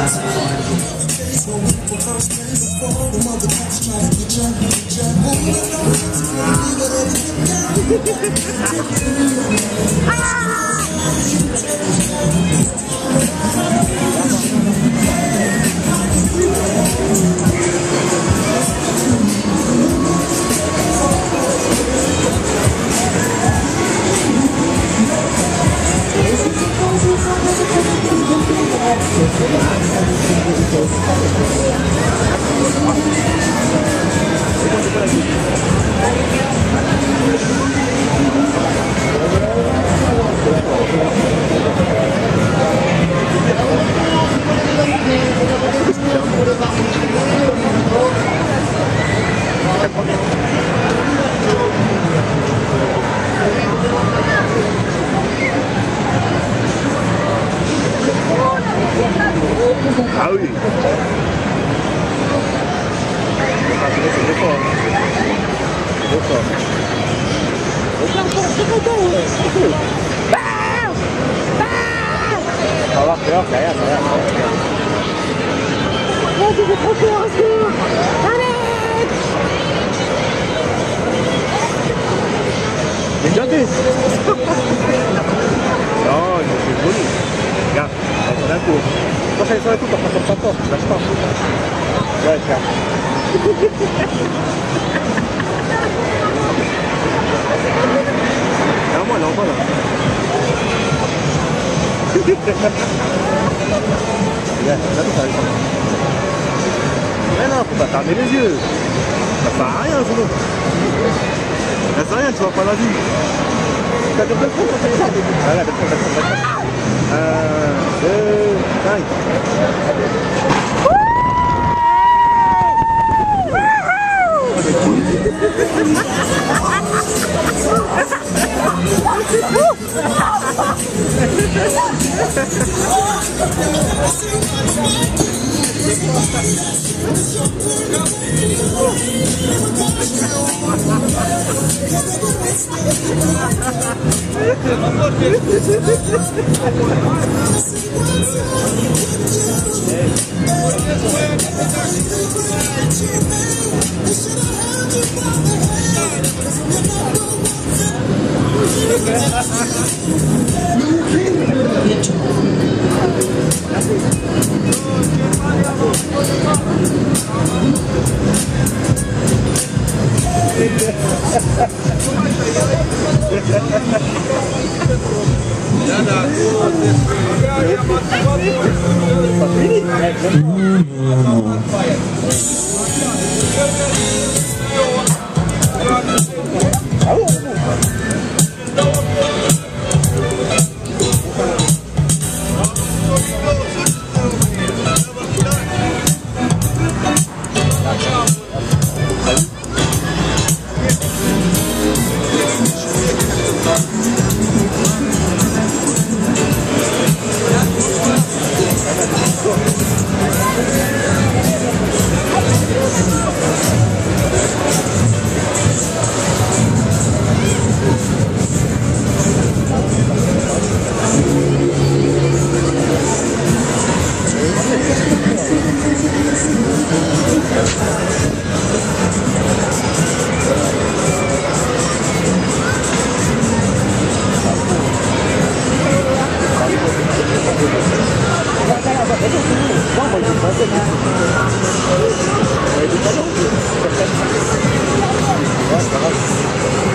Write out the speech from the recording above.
Ah oui. Regardez. Non, c'est joli. Regarde, c'est d'un coup. Quand ça est sur la coupe, on passe pas fort, lâche pas. Ouais, tiens. Non, moi, là, on va là. Regarde, là, ça arrive. Mais non, faut pas fermer les yeux. Ça sert à rien, sinon. Ça sert à rien, tu vois pas la vie. T'as deux fois, ça fait ça. Voilà, d'accord. 1, 2, 5. Ouais,